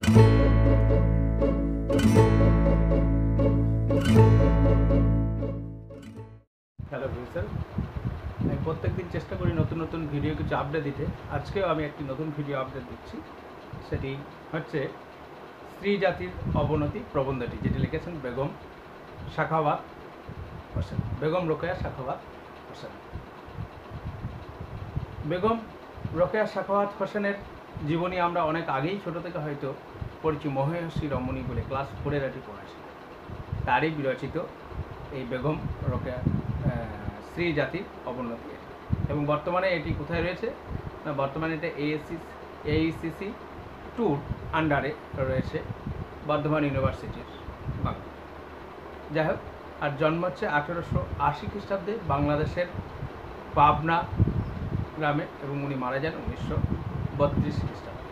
Hello viewer, আমি প্রত্যেকদিন চেষ্টা করি নতুন নতুন ভিডিও কিছু আপডেট দিতে। আজকেও আমি একটি নতুন ভিডিও আপডেট দিচ্ছি। সেটি হচ্ছে স্ত্রী জাতির অবনতি প্রবন্ধটি, যেটি লিখেছেন বেগম সাখাওয়াত হোসেন, বেগম রোকেয়া সাখাওয়াত হোসেন। বেগম রোকেয়া সাখাওয়াত হোসেনের জীবনী আমরা অনেক আগেই ছোট থেকে হয়তো পড়েছি, মহেয়সী রমণী বলে ক্লাস 4-এর এটি পড়েছি। তারই বিরচিত এই বেগম রোকেয়া স্ত্রী জাতির অবনতি, এবং বর্তমানে এটি কোথায় রয়েছে না, বর্তমানে এটা AICC 2 আন্ডারে রয়েছে বর্ধমান ইউনিভার্সিটির বাংলা। যাই হোক, আর জন্ম হচ্ছে 1880 খ্রিস্টাব্দে বাংলাদেশের পাবনা গ্রামে, এবং উনি মারা যান 1932 খ্রিস্টাব্দে।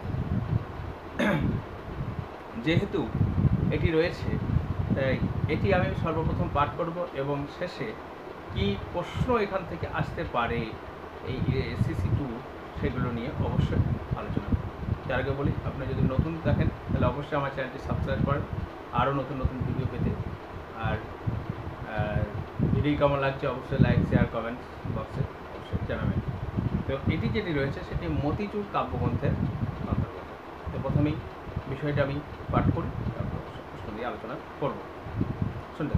যেহেতু এটি রয়েছে, তাই এটি আমি সর্বপ্রথম পাঠ করব, এবং শেষে কি প্রশ্ন এখান থেকে আসতে পারে এই AICC 2 সেগুলো নিয়ে অবশ্যই আলোচনা করব। তার আগে বলি, আপনি যদি নতুন দেখেন তাহলে অবশ্যই আমার চ্যানেলটি সাবস্ক্রাইব করেন আরও নতুন নতুন ভিডিও পেতে। আর ভিডিও কেমন লাগছে অবশ্যই লাইক, শেয়ার, কমেন্ট বক্সে অবশ্যই জানাবেন। তো এটি যেটি রয়েছে সেটি মতিচুর কাব্যগ্রন্থের অন্তর্গত। তো প্রথমেই বিষয়টা আমি পাঠ করি, তারপর প্রশ্ন দিয়ে আলোচনা করব। শুনতে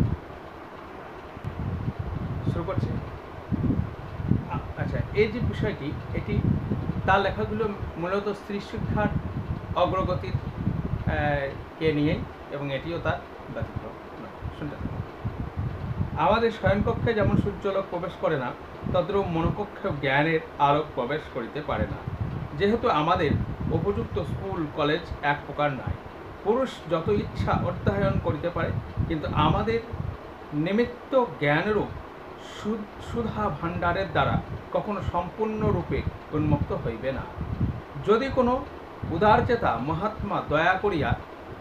শুরু করছি। আচ্ছা, এই যে বিষয়টি, এটি তার লেখাগুলো মূলত স্ত্রী শিক্ষার অগ্রগতির কে নিয়েই, এবং এটিও তার ব্যতিক্রম নয়। শুনতে আমাদের শয়নকক্ষে যেমন সূর্যালোক প্রবেশ করে না, তদ্রূপ মনোকক্ষে জ্ঞানের আলোক প্রবেশ করিতে পারে না। যেহেতু আমাদের উপযুক্ত স্কুল কলেজ এক প্রকার নাই, পুরুষ যত ইচ্ছা অধ্যয়ন করিতে পারে, কিন্তু আমাদের নিমিত্ত জ্ঞানেরও সুধা ভাণ্ডারের দ্বারা কখনো সম্পূর্ণরূপে উন্মুক্ত হইবে না। যদি কোনো উদারচেতা মহাত্মা দয়া করিয়া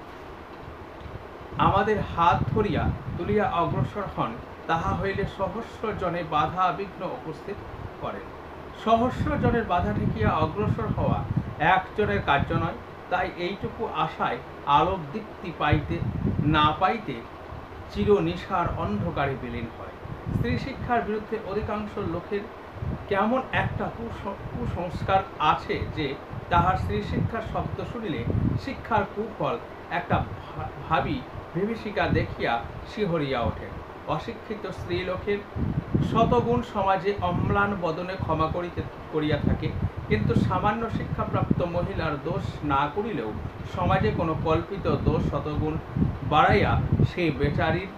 আমাদের হাত ধরিয়া তুলিয়া অগ্রসর হন, তাহা হইলে সহস্র জনে বাধা বিঘ্ন উপস্থিত করেন। সহস্র জনের বাধা ঠেকিয়া অগ্রসর হওয়া একজনের কার্য নয়। তাই এইটুকু আশায় আলোক দীপ্তি পাইতে না পাইতে চিরনিশার অন্ধকারে বিলীন হয়। স্ত্রী শিক্ষার বিরুদ্ধে অধিকাংশ লোকের কেমন একটা কুসংস্কার আছে যে তাহার স্ত্রী শিক্ষার শব্দ শুনিলে শিক্ষার কুফল একটা বিভীষিকা দেখিয়া শিহরিয়া ওঠে। অশিক্ষিত স্ত্রী লোকের শতগুণ সমাজে অম্লান বদনে ক্ষমা করিয়া থাকে, কিন্তু সামান্য শিক্ষাপ্রাপ্ত মহিলার দোষ না করিলেও সমাজে কোনো কল্পিত দোষ শতগুণ বাড়াইয়া সেই বেচারির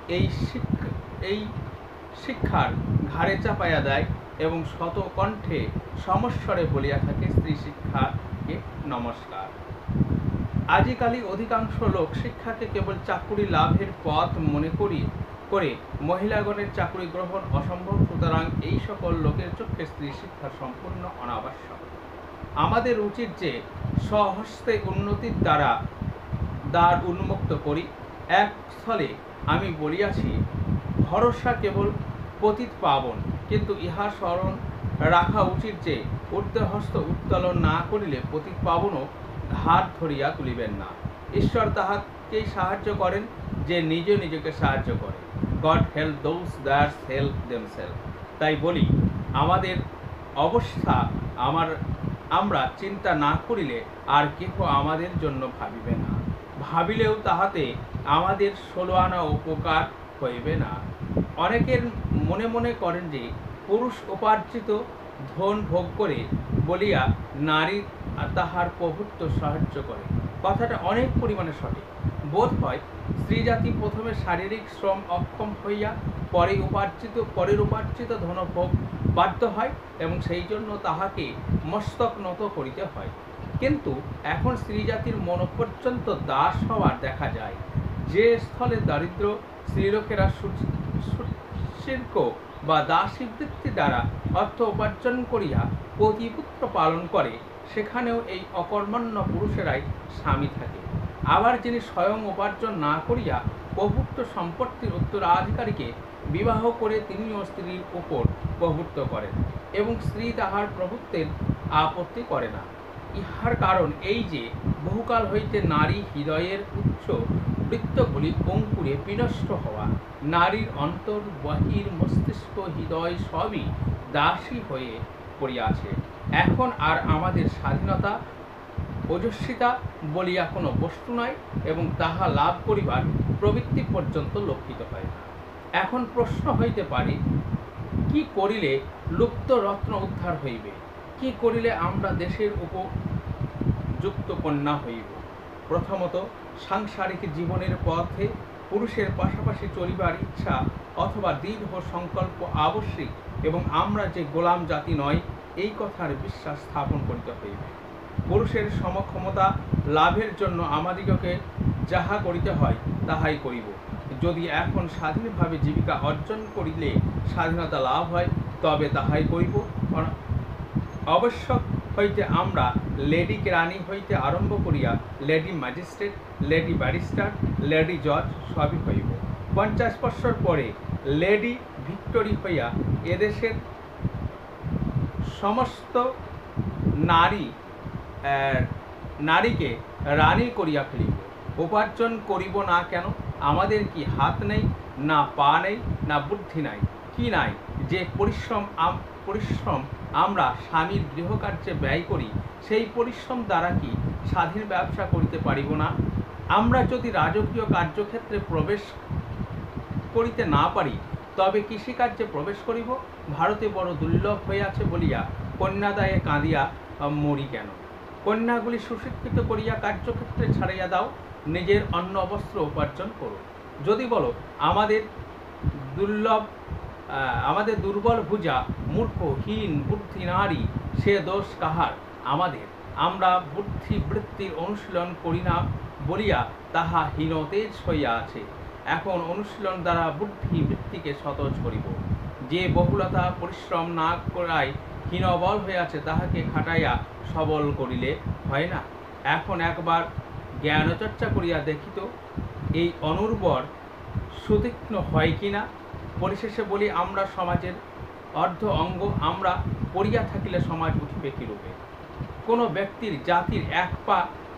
এই শিক্ষার ঘাড়ে চাপাইয়া দেয়, এবং শতকণ্ঠে সমস্বরে বলিয়া থাকে, স্ত্রী শিক্ষাকে নমস্কার। আজিকালি অধিকাংশ লোক শিক্ষাকে কেবল চাকুরি লাভের পথ মনে করে মহিলাগণের চাকুরি গ্রহণ অসম্ভব। সুতরাং এই সকল লোকের চক্ষে স্ত্রী শিক্ষা সম্পূর্ণ অনাবশ্যক। আমাদের উচিত যে স্বহস্তে উন্নতির দ্বার উন্মুক্ত করি। এক স্থলে আমি বলিয়াছি, ভরসা কেবল পতিত পাবন, কিন্তু ইহা স্মরণ রাখা উচিত যে ঊর্ধ্বহস্ত উত্তোলন না করিলে পতিত পাবনও হাত ধরিয়া তুলিবেন না। ঈশ্বর তাহাকেই সাহায্য করেন যে নিজেকে সাহায্য করে। God help those that help themselves. তাই বলি, আমাদের অবস্থা আমরা চিন্তা না করিলে আর কেহ আমাদের জন্য ভাবিবে না। ভাবিলেও তাহাতে আমাদের 16 আনা উপকার হইবে না। অনেকের মনে মনে করেন যে পুরুষ উপার্জিত ধন ভোগ করে বলিয়া নারী তাহার প্রভুত্ব সাহায্য করে। কথাটা অনেক পরিমাণে সঠিক। বোধ হয় স্ত্রীজাতি প্রথমে শারীরিক শ্রম অক্ষম হইয়া পরের উপার্জিত ধনভোগ বাধ্য হয়, এবং সেই জন্য তাহাকে মস্তক নত করিতে হয়। কিন্তু এখন স্ত্রীজাতির মন পর্যন্ত দাস হওয়ার দেখা যায়। যে স্থলে দারিদ্র স্ত্রীলোকেরা শিল্প বা দাসী বৃত্তি দ্বারা অর্থ উপার্জন করিয়া পতিপুত্র পালন করে, সেখানেও এই অকর্মণ্য পুরুষেরাই স্বামী থাকে। আবার যিনি স্বয়ং উপার্জন না করিয়া প্রভুত্ব সম্পত্তির উত্তরাধিকারীকে বিবাহ করে তিনিও স্ত্রীর উপর প্রভুত্ব করেন, এবং স্ত্রী তাহার প্রভুত্বের আপত্তি করে না। ইহার কারণ এই যে বহুকাল হইতে নারী হৃদয়ের উচ্চ বৃত্তগুলি অঙ্কুরে বিনষ্ট হওয়া, নারীর অন্তর বাহির মস্তিষ্ক হৃদয় সবই দাসী হয়ে পড়িয়াছে। এখন আর আমাদের স্বাধীনতা ওজস্বিতা বলিয়া কোনো বস্তু নয় এবং তাহা লাভ করিবার প্রবৃত্তি পর্যন্ত লক্ষিত হয় না। এখন প্রশ্ন হইতে পারে, কি করিলে লুপ্ত রত্ন উদ্ধার হইবে? কি করিলে আমরা দেশের উপযুক্ত কন্যা হইব? প্রথমত, সাংসারিক জীবনের পথে পুরুষের পাশাপাশি চলিবার ইচ্ছা অথবা দৃঢ় সংকল্প আবশ্যিক এবং আমরা যে গোলাম জাতি নয় এই কথার বিশ্বাস স্থাপন করিতে হইবে। পুরুষের সমক্ষমতা লাভের জন্য আমাদিগকে যাহা করিতে হয় তাহাই করিব। যদি এখন স্বাধীনভাবে জীবিকা অর্জন করিলে স্বাধীনতা লাভ হয় তবে তাহাই করিব। আবশ্যক হইতে আমরা লেডি কেরানি হইতে আরম্ভ করিয়া lady magistrate, lady barrister, lady জজ সবই হইব। 50 বৎসর পরে লেডি ভিক্টোরি হইয়া এদেশের সমস্ত নারীকে রানী করিয়া ফেলিব। উপার্জন করিব না কেন? আমাদের কি হাত নেই, না পা নেই, না বুদ্ধি নাই? কি নাই যে পরিশ্রম আমরা স্বামীর গৃহকার্যে ব্যয় করি, সেই পরিশ্রম দ্বারা কি স্বাধীন ব্যবসা করিতে পারিব না? আমরা যদি রাজকীয় কার্যক্ষেত্রে প্রবেশ করিতে না পারি তবে কৃষিকার্যে প্রবেশ করিব? ভারতে বড় দুর্লভ হইয়াছে বলিয়া কন্যাদায়ে কাঁদিয়া মরি কেন? কন্যাগুলি সুশিক্ষিত করিয়া কার্যক্ষেত্রে ছাড়িয়া দাও, নিজের অন্ন বস্ত্র উপার্জন করো। যদি বলো আমাদের দুর্বল ভুজা মূর্খ হীন বুদ্ধি নারী, সে দোষ কাহার? আমাদের। আমরা বুদ্ধি বৃত্তির অনুশীলন করি না বলিয়া তাহা হীনতেজ হইয়া আছে। এখন অনুশীলন দ্বারা বুদ্ধি বৃত্তিকে সতেজ করিব। যে বহুলতা পরিশ্রম না করায় হীনবল হইয়াছে তাহাকে খাটাইয়া সবল করিলে হয় না। এখন একবার জ্ঞানচর্চা করিয়া দেখিত এই অনুর্বর সুতীক্ষ্ণ হয় কি না। পরিশেষে বলি, আমরা সমাজের অর্ধ অঙ্গ, আমরা পড়িয়া থাকিলে সমাজ উঠিবে কিরূপে? কোনো ব্যক্তির জাতির এক পা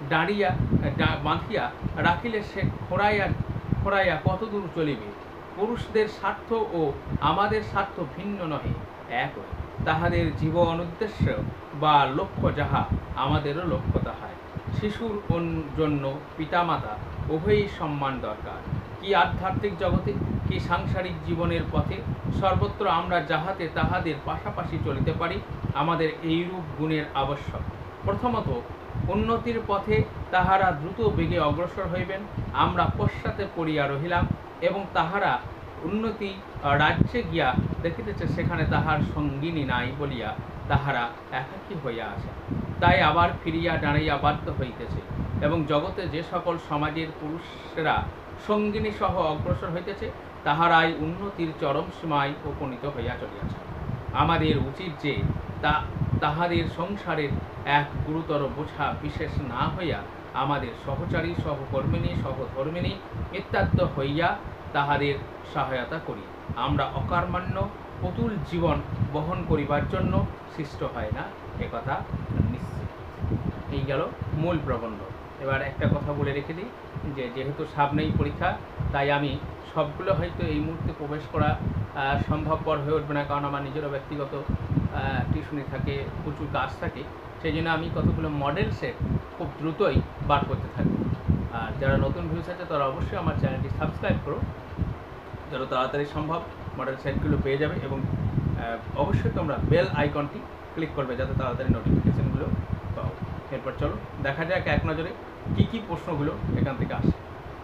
বাঁধিয়া রাখিলে সে খোঁড়াইয়া কত দূর চলিবে? পুরুষদের স্বার্থ ও আমাদের স্বার্থ ভিন্ন নহে, একই। তাহাদের জীবন উদ্দেশ্য বা লক্ষ্য যাহা, আমাদেরও লক্ষ্য তাহাই। শিশুর জন্য পিতামাতা উভয়ই সম্মান দরকার। কি আধ্যাত্মিক জগতে, কি সাংসারিক জীবনের পথে, সর্বত্র আমরা যাহাতে তাহাদের পাশাপাশি চলিতে পারি, আমাদের এইরূপ গুণের আবশ্যক। প্রথমত, উন্নতির পথে তাহারা দ্রুত বেগে অগ্রসর হইবেন, আমরা পশ্চাতে পড়িয়া রহিলাম এবং তাহারা উন্নতি রাজ্যে গিয়া দেখিতেছে সেখানে তাহার সঙ্গিনী নাই বলিয়া তাহারা একাকী হইয়া আছে। তাই আবার ফিরিয়া দাঁড়াইয়া বাধ্য হইতেছে এবং জগতে যে সকল সমাজের পুরুষেরা সঙ্গিনী সহ অগ্রসর হইতেছে তাহারাই উন্নতির চরম সীমায় উপনীত হইয়া চলিয়াছে। আমাদের উচিত যে তাহাদের সংসারের এক গুরুতর বোঝা বিশেষ না হইয়া আমাদের সহচারী, সহকর্মিণী, সহধর্মিণী ইত্যাদি হইয়া তাহাদের সহায়তা করি। আমরা অকর্মণ্য পুতুল জীবন বহন করিবার জন্য সৃষ্ট হয় না, একথা নিশ্চিত। এই গেল মূল প্রবন্ধ। এবার একটা কথা বলে রেখে দিই যে যেহেতু সামনেই পরীক্ষা, তাই আমি সবগুলো হয়তো এই মুহূর্তে প্রবেশ করা সম্ভবপর হয়ে উঠবে না, কারণ আমার নিজেরও ব্যক্তিগত টিউশনি থাকে, প্রচুর কাজ থাকে। সেই জন্য আমি কতগুলো মডেল সেট খুব দ্রুতই বার করতে থাকি। আর যারা নতুন ভিউস আছে তারা অবশ্যই আমার চ্যানেলটি সাবস্ক্রাইব করো, যত তাড়াতাড়ি সম্ভব মডেল সেটগুলো পেয়ে যাবে এবং অবশ্যই তোমরা বেল আইকনটি ক্লিক করবে যাতে তাড়াতাড়ি নোটিফিকেশানগুলো পাও। এরপর চলো দেখা যাক এক নজরে কী প্রশ্নগুলো এখান থেকে আসে।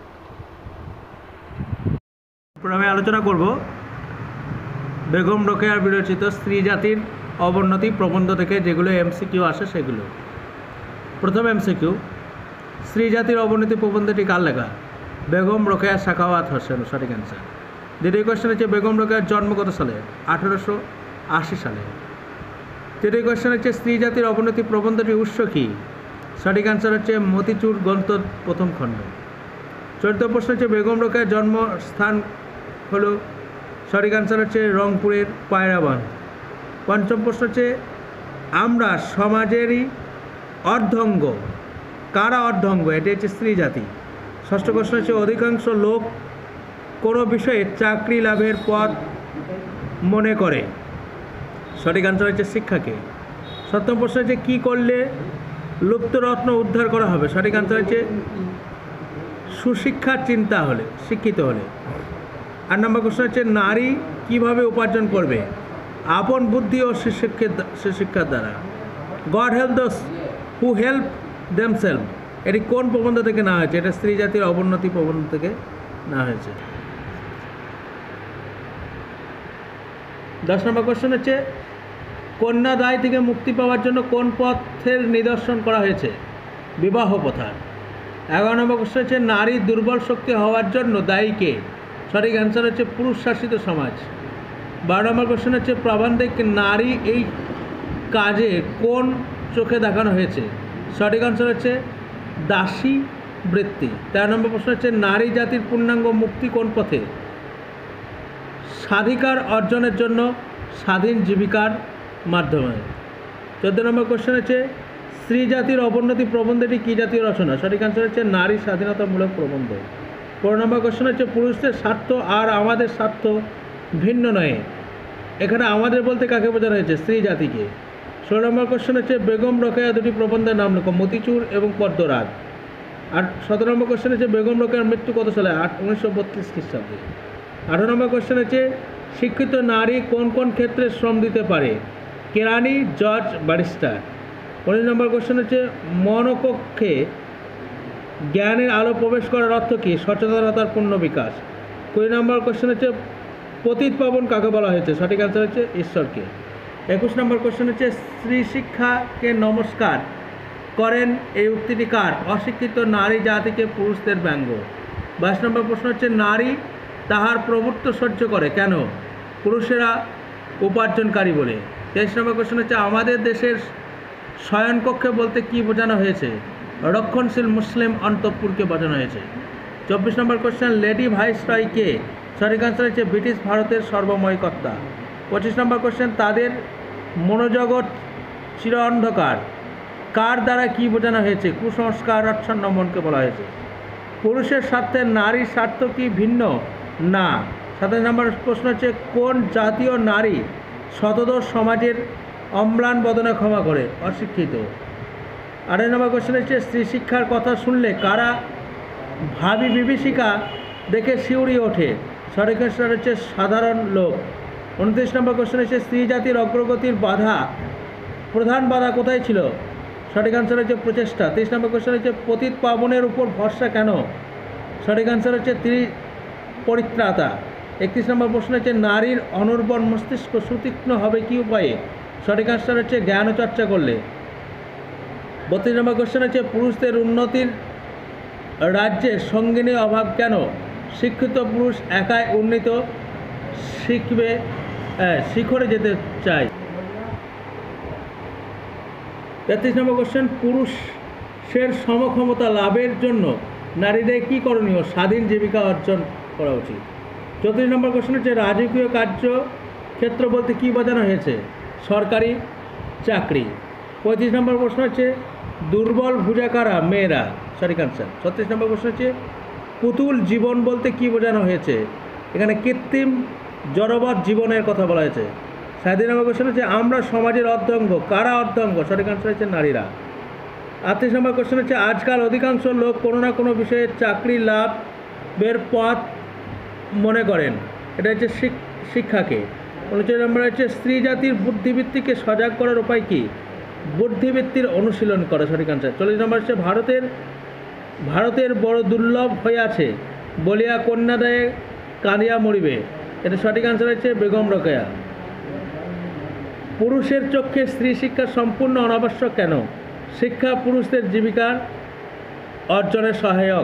আমি আলোচনা করব বেগম রোকেয়ার বিরচিত স্ত্রী জাতির অবনতি প্রবন্ধ থেকে যেগুলো এমসিকিউ আসে সেগুলো। প্রথম এমসিকিউ, স্ত্রী জাতির অবনতি প্রবন্ধটি কার লেখা? বেগম রোকেয়া সাখাওয়াত হোসেন, সঠিক অ্যান্সার। দ্বিতীয় কোয়েশ্চেন হচ্ছে বেগম রোকেয়ার জন্ম কত সালে? 1880 সালে। তৃতীয় কোয়েশ্চেন হচ্ছে স্ত্রী জাতির অবনতি প্রবন্ধটির উৎস কী? সঠিক অ্যান্সার হচ্ছে মতিচুর গ্রন্থ প্রথম খণ্ড। চতুর্থ প্রশ্ন হচ্ছে বেগম রোকেয়ার জন্মস্থান হলো, সঠিক অ্যান্সার হচ্ছে রংপুরের পায়রাবান। পঞ্চম প্রশ্ন হচ্ছে আমরা সমাজেরই অর্ধঙ্গ। কারা অর্ধঙ্গ? এটি হচ্ছে স্ত্রী জাতি। ষষ্ঠ প্রশ্ন হচ্ছে অধিকাংশ লোক কোনো বিষয়ে চাকরি লাভের পথ মনে করে। সঠিক আনসার হচ্ছে শিক্ষাকে। সপ্তম প্রশ্ন হচ্ছে কী করলে লুপ্তরত্ন উদ্ধার করা হবে? সঠিক আনসার হচ্ছে সুশিক্ষার চিন্তা হলে, শিক্ষিত হলে। 8 নম্বর প্রশ্ন হচ্ছে নারী কিভাবে উপার্জন করবে? আপন বুদ্ধি ও সুশিক্ষার দ্বারা। God help those who help themselves, এটি কোন প্রবন্ধ থেকে নেওয়া হয়েছে? এটা স্ত্রী জাতির অবনতি প্রবন্ধ থেকে নেওয়া হয়েছে। 10 নম্বর কোশ্চেন হচ্ছে কন্যা দায় থেকে মুক্তি পাওয়ার জন্য কোন পথের নিদর্শন করা হয়েছে? বিবাহ প্রথা। 11 নম্বর কোশ্চেন হচ্ছে নারী দুর্বল শক্তি হওয়ার জন্য দায়ী কে? সঠিক অ্যান্সার হচ্ছে পুরুষ শাসিত সমাজ। 12 নম্বর কোশ্চেন হচ্ছে প্রাবন্ধিক নারী এই কাজে কোন চোখে দেখানো হয়েছে? সঠিক অ্যান্সার হচ্ছে দাসী বৃত্তি। 13 নম্বর প্রশ্ন হচ্ছে নারী জাতির পূর্ণাঙ্গ মুক্তি কোন পথে? স্বাধিকার অর্জনের জন্য স্বাধীন জীবিকার মাধ্যমে। 14 নম্বর কোশ্চেন হচ্ছে স্ত্রী জাতির অবনতি প্রবন্ধটি কী জাতীয় রচনা? সঠিক অ্যান্সার হচ্ছে নারী স্বাধীনতামূলক প্রবন্ধ। 15 নম্বর কোশ্চেন হচ্ছে পুরুষদের স্বার্থ আর আমাদের স্বার্থ ভিন্ন নয়। এখানে আমাদের বলতে কাকে বোঝানো হয়েছে? স্ত্রী জাতিকে। 16 নম্বর কোশ্চেন হচ্ছে বেগম রোকেয়া দুটি প্রবন্ধের নাম লেখো, মতিচুর এবং পদ্মরাগ। আর 17 নম্বর কোশ্চেন হচ্ছে বেগম রোকেয়ার মৃত্যু কত সালে? 1932 খ্রিস্টাব্দে। 18 নম্বর কোশ্চেন হচ্ছে শিক্ষিত নারী কোন কোন ক্ষেত্রে শ্রম দিতে পারে? কেরানি, জজ, ব্যারিস্টার। 19 নম্বর কোশ্চেন হচ্ছে মনকক্ষে জ্ঞানের আলো প্রবেশ করার অর্থ কী? সচেতনতার পূর্ণ বিকাশ। 20 নম্বর কোশ্চেন হচ্ছে পতিত পাবন কাকে বলা হয়েছে? সঠিক অ্যান্সার হচ্ছে ঈশ্বরকে। 21 নম্বর কোশ্চেন হচ্ছে স্ত্রী শিক্ষাকে নমস্কার করেন এই উক্তিটি কার? অশিক্ষিত নারী জাতিকে পুরুষদের ব্যঙ্গ। 22 নম্বর প্রশ্ন হচ্ছে নারী তাহার প্রভুত্ব সহ্য করে কেন? পুরুষেরা উপার্জনকারী বলে। 23 নম্বর কোশ্চেন হচ্ছে আমাদের দেশের শয়নকক্ষে বলতে কি বোঝানো হয়েছে? রক্ষণশীল মুসলিম অন্তঃপুরকে বোঝানো হয়েছে। 24 নম্বর কোশ্চেন লেডি ভাইসরয় কে? সঠিক আনসার হচ্ছে ব্রিটিশ ভারতের সর্বময় কর্তা। 25 নম্বর কোশ্চেন তাদের মনোজগৎ চির অন্ধকার কার দ্বারা কি বোঝানো হয়েছে? কুসংস্কার আচ্ছন্ন মনকে বলা হয়েছে। পুরুষের স্বার্থে নারীর স্বার্থ কি ভিন্ন? না। 27 নম্বর প্রশ্ন হচ্ছে কোন জাতীয় নারী শতদোষ সমাজের অম্লান বদনে ক্ষমা করে? অশিক্ষিত। 28 নম্বর কোশ্চেন হচ্ছে স্ত্রী শিক্ষার কথা শুনলে কারা ভাবি বিভীষিকা দেখে শিউরি ওঠে? সঠিক আনসার হচ্ছে সাধারণ লোক। 29 নম্বর কোশ্চেন হচ্ছে স্ত্রী জাতির অগ্রগতির বাধা, প্রধান বাধা কোথায় ছিল? সঠিক আনসার হচ্ছে প্রচেষ্টা। 30 নম্বর কোশ্চেন হচ্ছে পতিত পাবনের উপর ভরসা কেন? সঠিক আনসার হচ্ছে পরিত্রাতা। 31 নম্বর প্রশ্ন হচ্ছে নারীর অনুর্বর মস্তিষ্ক সুতীক্ষ্ণ হবে কি উপায়ে? সঠিক আনসার হচ্ছে জ্ঞান চর্চা করলে। 32 নম্বর কোশ্চেন হচ্ছে পুরুষদের উন্নতির রাজ্যে সঙ্গিনী অভাব কেন? শিক্ষিত পুরুষ একাই উন্নীত শিখরে যেতে চায়। 33 নম্বর কোশ্চেন পুরুষের সমক্ষমতা লাভের জন্য নারীদের কী করণীয়? স্বাধীন জীবিকা অর্জন করা উচিত। 34 নম্বর কোশ্চেন হচ্ছে রাজকীয় কার্যক্ষেত্র বলতে কী বোঝানো হয়েছে? সরকারি চাকরি। 35 নম্বর প্রশ্ন হচ্ছে দুর্বল ভুজাকারা? মেয়েরা। সঠিক আনসার। 36 নম্বর প্রশ্ন হচ্ছে পুতুল জীবন বলতে কী বোঝানো হয়েছে? এখানে কৃত্রিম জড়বৎ জীবনের কথা বলা হয়েছে। 37 নম্বর কোশ্চেন হচ্ছে আমরা সমাজের অর্ধাঙ্গ। কারা অর্ধাঙ্গ? সঠিক আনসার হচ্ছে নারীরা। 38 নম্বর কোশ্চেন হচ্ছে আজকাল অধিকাংশ লোক কোনো না কোনো বিষয়ে চাকরি লাভের পথ মনে করেন, এটা হচ্ছে শিক্ষাকে। 39 নম্বর হচ্ছে স্ত্রী জাতির বুদ্ধিবৃত্তিকে সজাগ করার উপায় কী? বুদ্ধিবৃত্তির অনুশীলন করা। সঠিক আনসার। 40 নম্বর হচ্ছে ভারতের বড় দুর্লভ হইয়াছে বলিয়া কন্যাদায়ে কাঁদিয়া মরিবে, এটা সঠিক আনসার হচ্ছে বেগম রোকেয়া। পুরুষের চক্ষে স্ত্রী শিক্ষা সম্পূর্ণ অনাবশ্যক কেন? শিক্ষা পুরুষদের জীবিকার অর্জনের সহায়ক।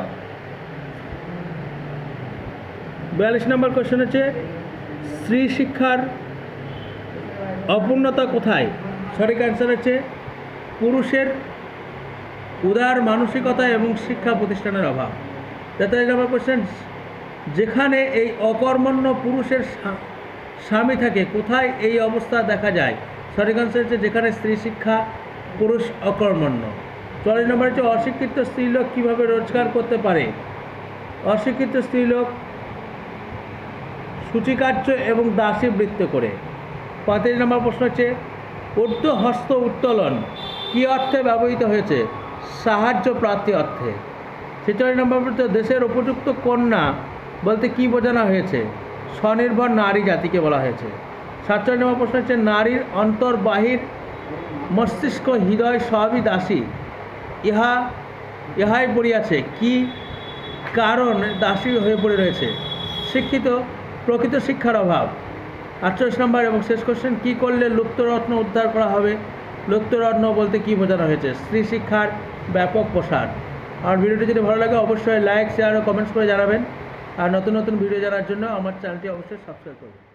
42 নম্বর কোশ্চেন হচ্ছে স্ত্রী শিক্ষার অপূর্ণতা কোথায়? সঠিক অ্যান্সার হচ্ছে পুরুষের উদার মানসিকতা এবং শিক্ষা প্রতিষ্ঠানের অভাব। 43 নম্বর কোশ্চেন যেখানে এই অকর্মণ্য পুরুষের স্বামী থাকে কোথায় এই অবস্থা দেখা যায়? সঠিক অ্যান্সার হচ্ছে যেখানে স্ত্রী শিক্ষা পুরুষ অকর্মণ্য। 44 নম্বর হচ্ছে অশিক্ষিত স্ত্রীলোক কীভাবে রোজগার করতে পারে। অশিক্ষিত স্ত্রীলোক সূচিকার্য এবং দাসী বৃত্ত করে। 35 নম্বর প্রশ্ন হচ্ছে ঊর্ধ্ব হস্ত উত্তোলন কী অর্থে ব্যবহৃত হয়েছে? সাহায্য প্রার্থী অর্থে। 46 নম্বর প্রশ্ন দেশের উপযুক্ত কন্যা বলতে কী বোঝানো হয়েছে? স্বনির্ভর নারী জাতিকে বলা হয়েছে। 47 নম্বর প্রশ্ন হচ্ছে নারীর অন্তর্বাহির মস্তিষ্ক হৃদয় সবই দাসী, ইহাই পড়িয়াছে কি কারণ দাসী হয়ে পড়ে রয়েছে? শিক্ষিত প্রকৃত শিক্ষার অভাব। 48 নম্বর এবং শেষ কোশ্চেন কী করলে লুপ্তরত্ন উদ্ধার করা হবে? লুপ্তরত্ন বলতে কী বোঝানো হয়েছে? স্ত্রী শিক্ষার ব্যাপক প্রসার। আর ভিডিওটি যদি ভালো লাগে অবশ্যই লাইক শেয়ার ও কমেন্টস করে জানাবেন। আর নতুন নতুন ভিডিও জানার জন্য আমার চ্যানেলটি অবশ্যই সাবস্ক্রাইব করবেন।